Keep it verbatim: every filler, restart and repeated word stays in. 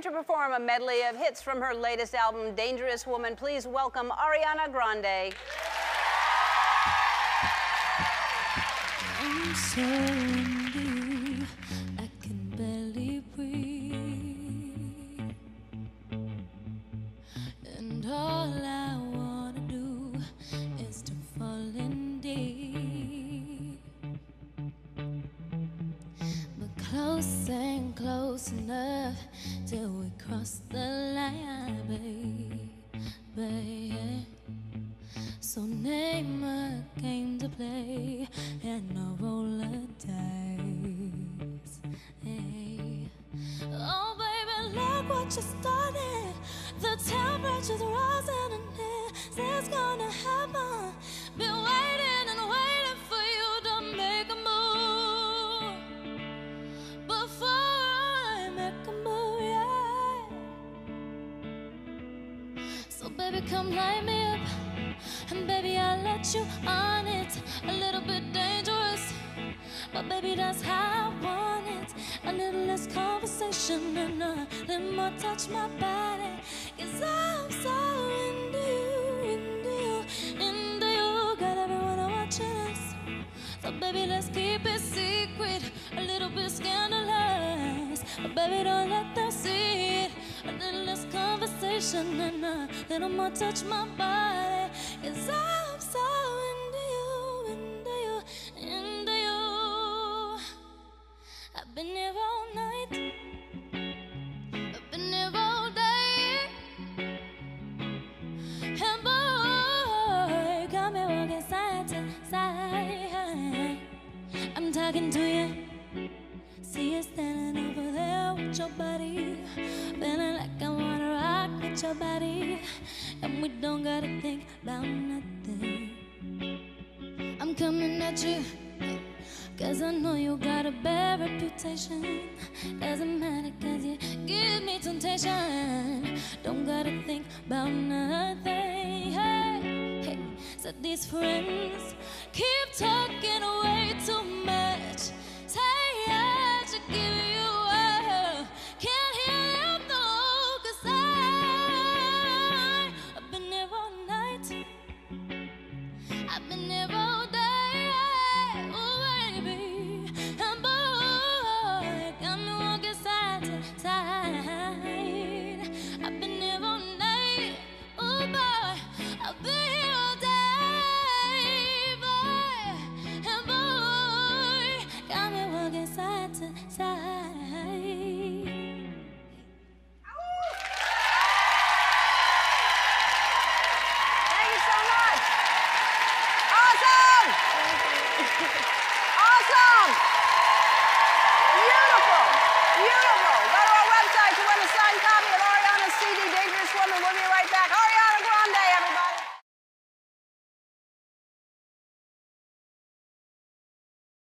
to perform a medley of hits from her latest album, Dangerous Woman. Please welcome Ariana Grande. I'm so into you, I can barely breathe. And all I wanna do is to fall in deep. But close ain't close enough till we cross the line, baby. So name a game to play and a roll of dice. Hey. Oh baby, look what you started. The temperature's rising and it's gonna happen. Been waiting and waiting for you to make a move. Before I make a move, yeah. So baby, come light me up. And baby, I'll let you on it. A little bit dangerous, but baby, that's how I want it. A little less conversation and a little more touch my body. Cause I'm so into you, into you, into you. Got everyone watching us. So baby, let's keep it secret. A little bit scandalous, but baby, don't let them see it. A little less conversation and a little more touch my body. Cause I'm so into you, into you, into you. I've been here all night, I've been here all day. And boy, got me walking side to side. I'm talking to you. See you standing over there with your body, feeling like I wanna rock with your body. And we don't gotta think about nothing. I'm coming at you, cause I know you got a bad reputation. Doesn't matter cause you give me temptation. Don't gotta think about nothing. Hey, hey. So these friends keep talking way too much. Say I should give you up. Can't hear them though, cause I, I've been here all night, I've been here all day, oh baby. And boy, got me walking side to side. I've been here all night, oh boy, I've been here all day, boy. And boy, got me walking side to side. Thank you so much. Awesome! Awesome! Beautiful! Beautiful! Go to our website to win a signed copy of Ariana's C D, Dangerous Woman. We'll be right back. Ariana!